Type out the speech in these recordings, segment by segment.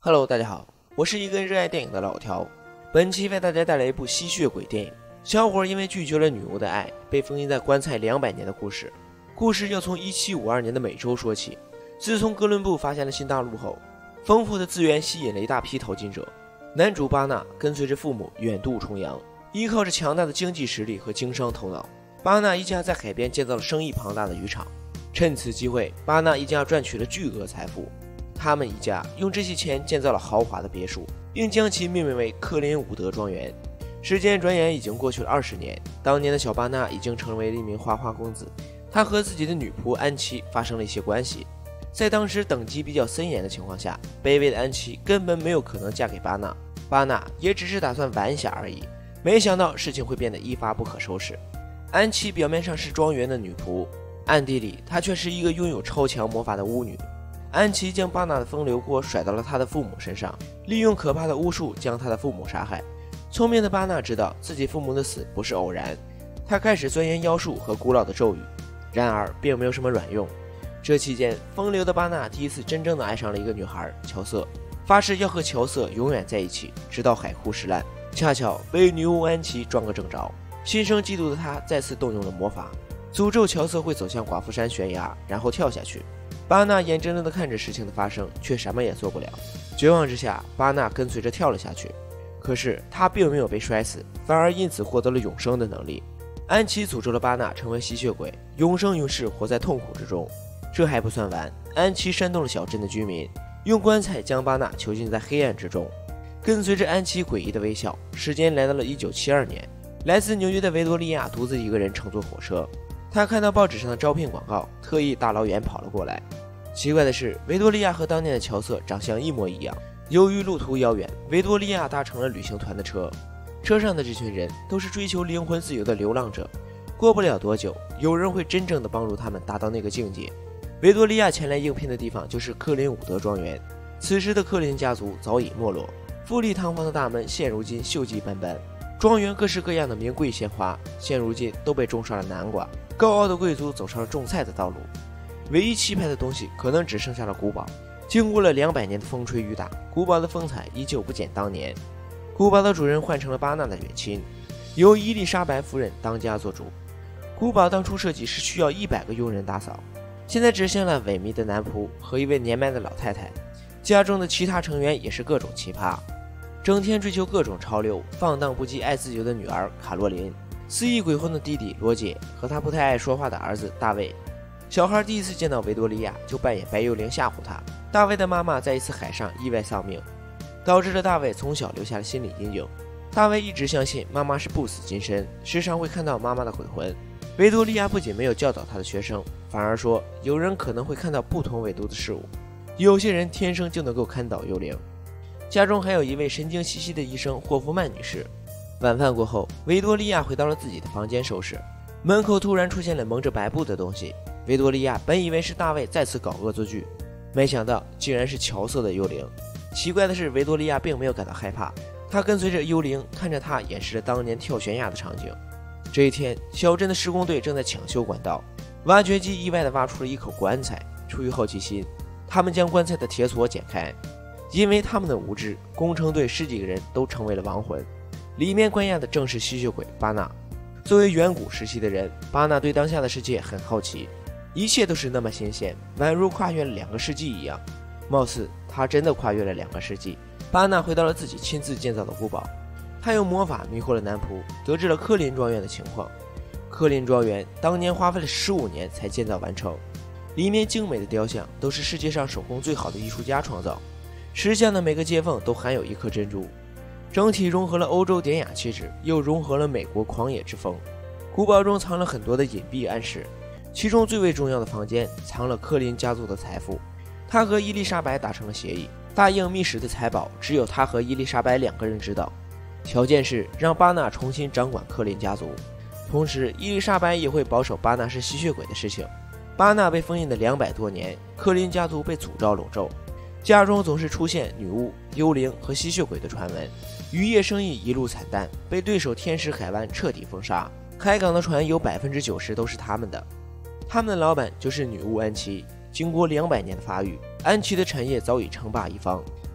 Hello， 大家好，我是一个热爱电影的老条。本期为大家带来一部吸血鬼电影。小伙因为拒绝了女巫的爱，被封印在棺材200年的故事。故事要从1752年的美洲说起。自从哥伦布发现了新大陆后，丰富的资源吸引了一大批淘金者。男主巴纳跟随着父母远渡重洋，依靠着强大的经济实力和经商头脑，巴纳一家在海边建造了生意庞大的渔场。趁此机会，巴纳一家赚取了巨额财富。他们一家用这些钱建造了豪华的别墅，并将其命名为克林伍德庄园。时间转眼已经过去了20年，当年的小巴纳已经成为了一名花花公子。他和自己的女仆安琪发生了一些关系，在当时等级比较森严的情况下，卑微的安琪根本没有可能嫁给巴纳，巴纳也只是打算玩一下而已。没想到事情会变得一发不可收拾。安琪表面上是庄园的女仆，暗地里她却是一个拥有超强魔法的巫女。安琪将巴纳的风流锅甩到了他的父母身上，利用可怕的巫术将他的父母杀害。聪明的巴纳知道自己父母的死不是偶然，他开始钻研妖术和古老的咒语，然而并没有什么软用。这期间，风流的巴纳第一次真正的爱上了一个女孩乔瑟，发誓要和乔瑟永远在一起，直到海枯石烂。恰巧被女巫安琪撞个正着，心生嫉妒的他再次动用了魔法，诅咒乔瑟会走向寡妇山悬崖，然后跳下去。巴纳眼睁睁地看着事情的发生，却什么也做不了。绝望之下，巴纳跟随着跳了下去。可是他并没有被摔死，反而因此获得了永生的能力。安琪诅咒了巴纳成为吸血鬼，永生永世活在痛苦之中。这还不算完，安琪煽动了小镇的居民，用棺材将巴纳囚禁在黑暗之中。跟随着安琪诡异的微笑，时间来到了1972年，来自纽约的维多利亚独自一个人乘坐火车。他看到报纸上的招聘广告，特意大老远跑了过来。奇怪的是，维多利亚和当年的乔瑟长相一模一样。由于路途遥远，维多利亚搭乘了旅行团的车，车上的这群人都是追求灵魂自由的流浪者。过不了多久，有人会真正的帮助他们达到那个境界。维多利亚前来应聘的地方就是克林伍德庄园。此时的克林家族早已没落，富丽堂皇的大门现如今锈迹斑斑，庄园各式各样的名贵鲜花现如今都被种上了南瓜。高傲的贵族走上了种菜的道路，唯一气派的东西可能只剩下了古堡。经过了200年的风吹雨打，古堡的风采依旧不减当年。古堡的主人换成了巴纳的远亲，由伊丽莎白夫人当家做主。古堡当初设计是需要100个佣人打扫，现在只剩了萎靡的男仆和一位年迈的老太太。家中的其他成员也是各种奇葩，整天追求各种潮流，放荡不羁爱自由的女儿卡洛琳，肆意鬼混的弟弟罗杰和他不太爱说话的儿子大卫。小孩第一次见到维多利亚就扮演白幽灵吓唬他。大卫的妈妈在一次海上意外丧命，导致了大卫从小留下了心理阴影。大卫一直相信妈妈是不死金身，时常会看到妈妈的鬼魂。维多利亚不仅没有教导他的学生，反而说有人可能会看到不同纬度的事物，有些人天生就能够看到幽灵。家中还有一位神经兮兮的医生霍夫曼女士。晚饭过后，维多利亚回到了自己的房间收拾，门口突然出现了蒙着白布的东西。维多利亚本以为是大卫再次搞恶作剧，没想到竟然是乔瑟的幽灵。奇怪的是，维多利亚并没有感到害怕，她跟随着幽灵看着他演示了当年跳悬崖的场景。这一天，小镇的施工队正在抢修管道，挖掘机意外地挖出了一口棺材。出于好奇心，他们将棺材的铁锁剪开，因为他们的无知，工程队10几个人都成为了亡魂。里面关押的正是吸血鬼巴纳。作为远古时期的人，巴纳对当下的世界很好奇，一切都是那么新鲜，宛如跨越了2个世纪一样。貌似他真的跨越了2个世纪。巴纳回到了自己亲自建造的古堡，他用魔法迷惑了男仆，得知了科林庄园的情况。科林庄园当年花费了15年才建造完成，里面精美的雕像都是世界上手工最好的艺术家创造，石像的每个接缝都含有一颗珍珠，整体融合了欧洲典雅气质，又融合了美国狂野之风。古堡中藏了很多的隐蔽暗示，其中最为重要的房间藏了科林家族的财富。他和伊丽莎白达成了协议，答应密室的财宝只有他和伊丽莎白2个人知道，条件是让巴纳重新掌管科林家族，同时伊丽莎白也会保守巴纳是吸血鬼的事情。巴纳被封印的200多年，科林家族被诅咒笼罩，家中总是出现女巫、幽灵和吸血鬼的传闻，渔业生意一路惨淡，被对手天使海湾彻底封杀。海港的船有90%都是他们的，他们的老板就是女巫安琪。经过200年的发育，安琪的产业早已称霸一方。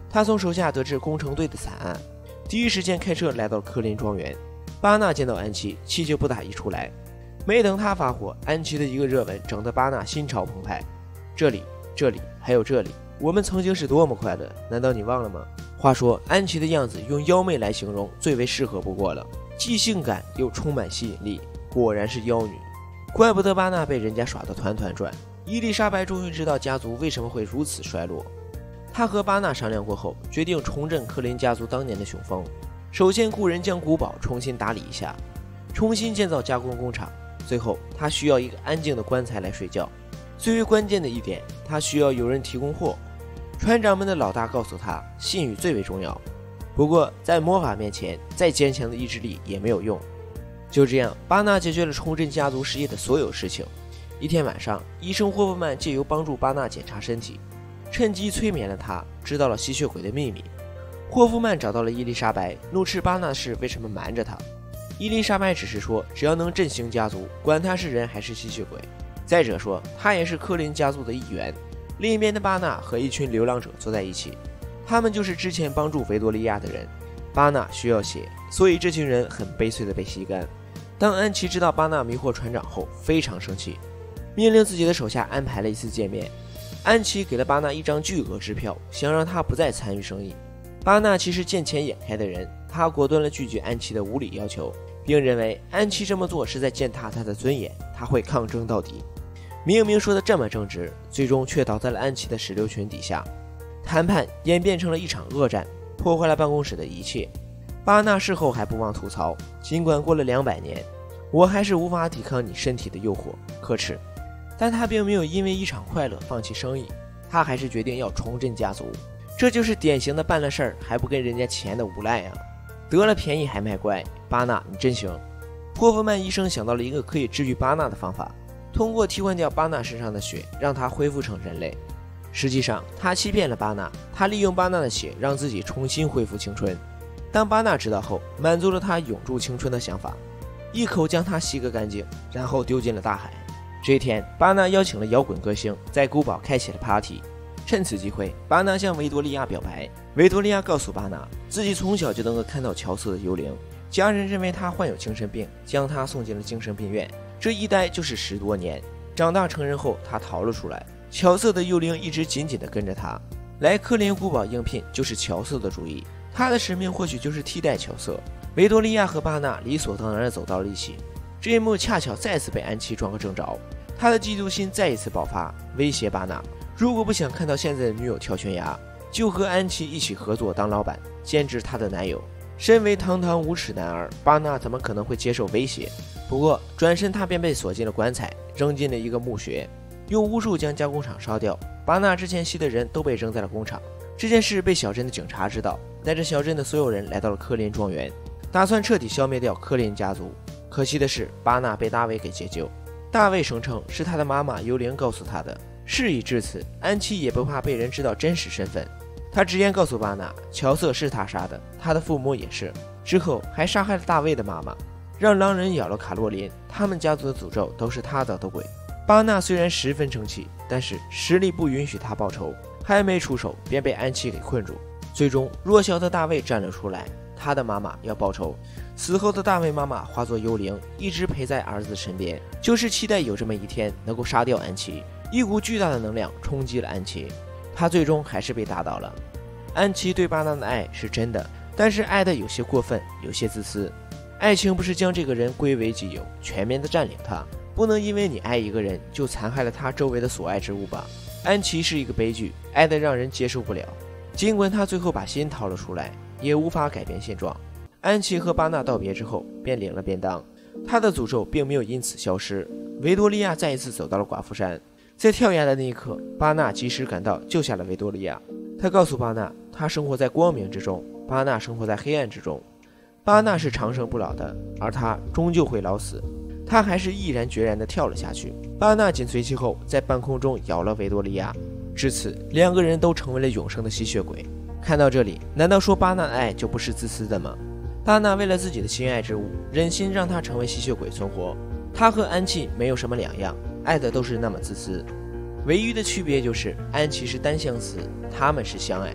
他从手下得知工程队的惨案，第一时间开车来到科林庄园。巴纳见到安琪，气就不打一处来。没等他发火，安琪的一个热吻整得巴纳心潮澎湃。这里，还有这里，我们曾经是多么快乐，难道你忘了吗？话说，安琪的样子用妖媚来形容最为适合不过了，既性感又充满吸引力，果然是妖女。怪不得巴纳被人家耍得团团转。伊丽莎白终于知道家族为什么会如此衰落。他和巴纳商量过后，决定重振科林家族当年的雄风。首先雇人将古堡重新打理一下，重新建造加工工厂。最后，他需要一个安静的棺材来睡觉。最为关键的一点，他需要有人提供货。船长们的老大告诉他，信誉最为重要。不过，在魔法面前，再坚强的意志力也没有用。就这样，巴纳解决了重振家族事业的所有事情。一天晚上，医生霍夫曼借由帮助巴纳检查身体，趁机催眠了他，知道了吸血鬼的秘密。霍夫曼找到了伊丽莎白，怒斥巴纳的事为什么瞒着他。伊丽莎白只是说，只要能振兴家族，管他是人还是吸血鬼。再者说，他也是科林家族的一员。另一边的巴纳和一群流浪者坐在一起，他们就是之前帮助维多利亚的人。巴纳需要血，所以这群人很悲催地被吸干。当安琪知道巴纳迷惑船长后，非常生气，命令自己的手下安排了一次见面。安琪给了巴纳一张巨额支票，想让他不再参与生意。巴纳其实见钱眼开的人，他果断地拒绝安琪的无理要求，并认为安琪这么做是在践踏他的尊严，他会抗争到底。明明说的这么正直，最终却倒在了安琪的石榴裙底下。谈判演变成了一场恶战，破坏了办公室的一切。巴纳事后还不忘吐槽，尽管过了200年，我还是无法抵抗你身体的诱惑，可耻。但他并没有因为一场快乐放弃生意，他还是决定要重振家族。这就是典型的办了事儿还不跟人家钱的无赖啊！得了便宜还卖乖，巴纳你真行。霍夫曼医生想到了一个可以治愈巴纳的方法，通过替换掉巴纳身上的血，让他恢复成人类。实际上，他欺骗了巴纳，他利用巴纳的血让自己重新恢复青春。当巴纳知道后，满足了他永驻青春的想法，一口将他吸个干净，然后丢进了大海。这一天，巴纳邀请了摇滚歌星，在古堡开启了 party。趁此机会，巴纳向维多利亚表白。维多利亚告诉巴纳，自己从小就能够看到乔瑟的幽灵，家人认为他患有精神病，将他送进了精神病院。这一待就是10多年。长大成人后，他逃了出来。乔瑟的幽灵一直紧紧地跟着他。来科林古堡应聘就是乔瑟的主意，他的使命或许就是替代乔瑟。维多利亚和巴纳理所当然地走到了一起。这一幕恰巧再次被安琪撞个正着，他的嫉妒心再一次爆发，威胁巴纳，如果不想看到现在的女友跳悬崖，就和安琪一起合作当老板，兼职他的男友。身为堂堂无耻男儿，巴纳怎么可能会接受威胁？不过转身他便被锁进了棺材，扔进了一个墓穴，用巫术将加工厂烧掉。巴纳之前吸的人都被扔在了工厂。这件事被小镇的警察知道，带着小镇的所有人来到了科林庄园，打算彻底消灭掉科林家族。可惜的是，巴纳被大卫给解救。大卫声称是他的妈妈幽灵告诉他的。事已至此，安琪也不怕被人知道真实身份，他直言告诉巴纳，乔瑟是他杀的，他的父母也是，之后还杀害了大卫的妈妈，让狼人咬了卡洛琳，他们家族的诅咒都是他捣的鬼。巴纳虽然十分生气，但是实力不允许他报仇，还没出手便被安琪给困住。最终弱小的大卫站了出来，他的妈妈要报仇。死后的大卫妈妈化作幽灵，一直陪在儿子身边，就是期待有这么一天能够杀掉安琪。一股巨大的能量冲击了安琪，他最终还是被打倒了。安琪对巴纳的爱是真的，但是爱的有些过分，有些自私。爱情不是将这个人归为己有，全面的占领他，不能因为你爱一个人就残害了他周围的所爱之物吧。安琪是一个悲剧，爱得让人接受不了。尽管他最后把心掏了出来，也无法改变现状。安琪和巴纳道别之后，便领了便当。他的诅咒并没有因此消失。维多利亚再一次走到了寡妇山，在跳崖的那一刻，巴纳及时赶到，救下了维多利亚。他告诉巴纳，他生活在光明之中，巴纳生活在黑暗之中。巴纳是长生不老的，而他终究会老死。他还是毅然决然地跳了下去。巴纳紧随其后，在半空中咬了维多利亚。至此，两个人都成为了永生的吸血鬼。看到这里，难道说巴纳的爱就不是自私的吗？巴纳为了自己的心爱之物，忍心让他成为吸血鬼存活。他和安琪没有什么两样，爱的都是那么自私。唯一的区别就是安琪是单相思，他们是相爱。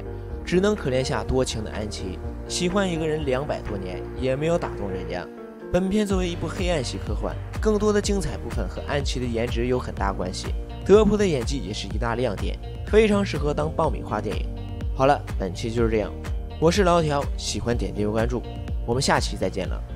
只能可怜下多情的安琪，喜欢一个人200多年也没有打动人家。本片作为一部黑暗系科幻，更多的精彩部分和安琪的颜值有很大关系，德普的演技也是一大亮点，非常适合当爆米花电影。好了，本期就是这样，我是老条，喜欢点击关注，我们下期再见了。